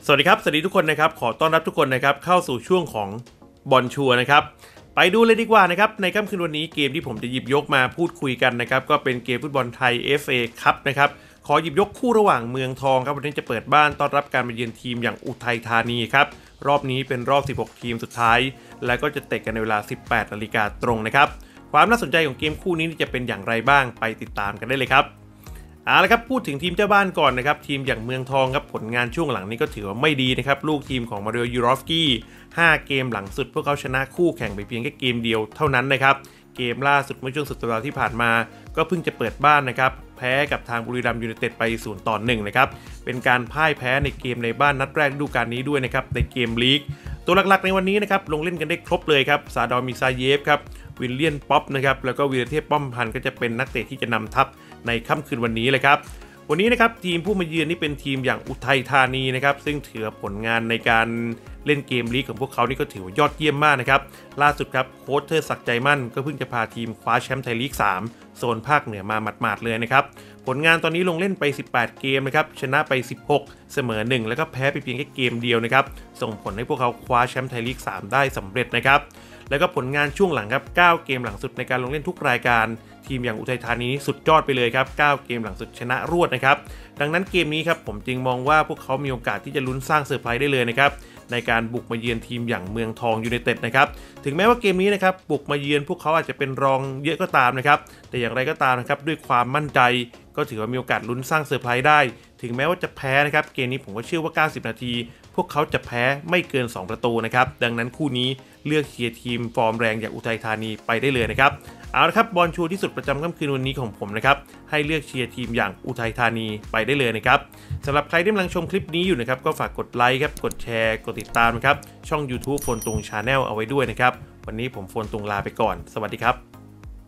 สวัสดีครับสวัสดีทุกคนนะครับขอต้อนรับทุกคนนะครับเข้าสู่ช่วงของบอลชัวร์นะครับไปดูเลยดีกว่านะครับในค่ำคืนวันนี้เกมที่ผมจะหยิบยกมาพูดคุยกันนะครับก็เป็นเกมฟุตบอลไทย FA คัพนะครับขอหยิบยกคู่ระหว่างเมืองทองครับวันนี้จะเปิดบ้านต้อนรับการมาเยือนทีมอย่างอุทัยธานีครับรอบนี้เป็นรอบ16ทีมสุดท้ายและก็จะเตะกันในเวลา 18 นาฬิกาตรงนะครับความน่าสนใจของเกมคู่นี้จะเป็นอย่างไรบ้างไปติดตามกันได้เลยครับเอาละครับพูดถึงทีมเจ้าบ้านก่อนนะครับทีมอย่างเมืองทองครับผลงานช่วงหลังนี้ก็ถือว่าไม่ดีนะครับลูกทีมของมาริโอ ยูรอฟสกี้5เกมหลังสุดพวกเขาชนะคู่แข่งไปเพียงแค่เกมเดียวเท่านั้นนะครับเกมล่าสุดเมื่อช่วงสุดสัปดาห์ที่ผ่านมาก็เพิ่งจะเปิดบ้านนะครับแพ้กับทางบุรีรัมย์ยูไนเต็ดไป0-1นะครับเป็นการพ่ายแพ้ในเกมในบ้านนัดแรกฤดูกาลนี้ด้วยนะครับในเกมลีกตัวหลักๆในวันนี้นะครับลงเล่นกันได้ครบเลยครับซาดอร์มิซาเยฟครับวิลเลียนป๊อปนะครับแล้วก็วีรเทพป้อมพันธ์ก็จะเป็นนักเตะที่จะนำทัพในค่ำคืนวันนี้เลยครับวันนี้นะครับทีมผู้มาเยือนนี่เป็นทีมอย่างอุทัยธานีนะครับซึ่งถือผลงานในการเล่นเกมลีกของพวกเขานี่ก็ถือว่ายอดเยี่ยมมากนะครับล่าสุดครับโค้ชเทอร์ศักดิ์ใจมั่นก็เพิ่งจะพาทีมคว้าแชมป์ไทยลีก3โซนภาคเหนือมาหมาดๆเลยนะครับผลงานตอนนี้ลงเล่นไป18เกมนะครับชนะไป16เสมอ1แล้วก็แพ้ไปเพียงแค่เกมเดียวนะครับส่งผลให้พวกเขาคว้าแชมป์ไทยลีก3ได้สำเร็จนะครับแล้วก็ผลงานช่วงหลังครับ9เกมหลังสุดในการลงเล่นทุกรายการทีมอย่างอุทัยธานีสุดยอดไปเลยครับ9เกมหลังสุดชนะรวดนะครับดังนั้นเกมนี้ครับผมจึงมองว่าพวกเขามีโอกาสที่จะลุ้นสร้างเซอร์ไพรส์ได้เลยนะครับในการบุกมาเยือนทีมอย่างเมืองทองยูไนเต็ดนะครับถึงแม้ว่าเกมนี้นะครับบุกมาเยือนพวกเขาอาจจะเป็นรองเยอะก็ตามนะครับแต่อย่างไรก็ตามนะครับด้วยความมั่นใจก็ถือว่ามีโอกาสลุ้นสร้างเซอร์ไพรส์ได้ถึงแม้ว่าจะแพ้นะครับเกมนี้ผมก็เชื่อว่า90นาทีพวกเขาจะแพ้ไม่เกิน2ประตูนะครับดังนั้นคู่นี้เลือกเชียร์ทีมฟอร์มแรงอย่างอุทัยธานีไปได้เลยนะครับเอาละครับบอลชัวร์ที่สุดประจำค่ำคืนวันนี้ของผมนะครับให้เลือกเชียร์ทีมอย่างอุทัยธานีไปได้เลยนะครับสำหรับใครที่กำลังชมคลิปนี้อยู่นะครับก็ฝากกดไลค์ครับกดแชร์กดติดตามนะครับช่อง YouTube โฟนตุง Channel เอาไว้ด้วยนะครับวันนี้ผมโฟนตุงลาไปก่อนสวัสดีครับ